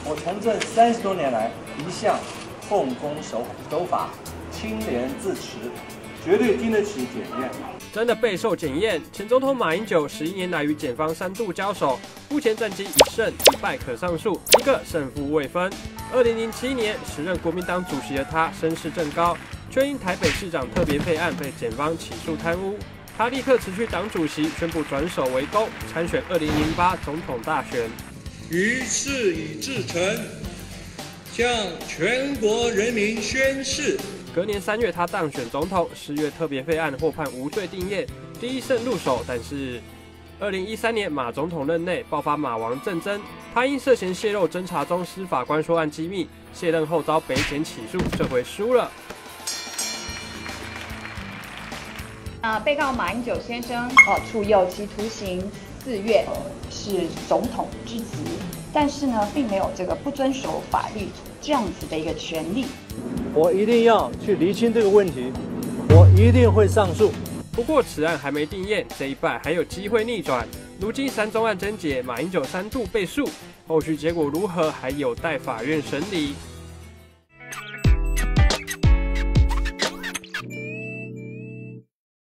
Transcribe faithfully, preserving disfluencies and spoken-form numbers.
我从政三十多年来，一向奉公守守法，清廉自持，绝对经得起检验。 真的备受检验。前总统马英九十一年来与检方三度交手，目前战绩一胜一败可上诉，一个胜负未分。二零零七年，时任国民党主席的他声势正高，却因台北市长特别费案被检方起诉贪污。他立刻辞去党主席，宣布转守为攻，参选二零零八总统大选。 于事已至成，向全国人民宣誓。 隔年三月，他当选总统；十月特别费案获判无罪定谳，第一胜入手。但是，二零一三年马总统任内爆发马王政争，他因涉嫌泄露侦查中司法官说案机密，卸任后遭北检起诉，这回输了。 呃，被告马英九先生呃处有期徒刑四月，是总统之职，但是呢，并没有这个不遵守法律这样子的一个权利。 我一定要去厘清这个问题，我一定会上诉。 不过此案还没定谳，这一败还有机会逆转。如今三宗案侦结，马英九三度被诉，后续结果如何还有待法院审理。